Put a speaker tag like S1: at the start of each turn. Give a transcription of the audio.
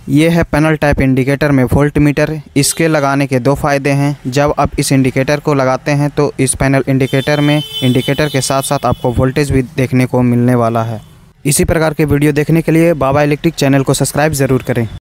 S1: ये है panel type indicator में वोल्ट मीटर। इसके लगाने के दो फ़ायदे हैं। जब आप इस इंडिकेटर को लगाते हैं तो इस पैनल इंडिकेटर में इंडिकेटर के साथ साथ आपको वोल्टेज भी देखने को मिलने वाला है। इसी प्रकार के वीडियो देखने के लिए बाबा इलेक्ट्रिक चैनल को सब्सक्राइब ज़रूर करें।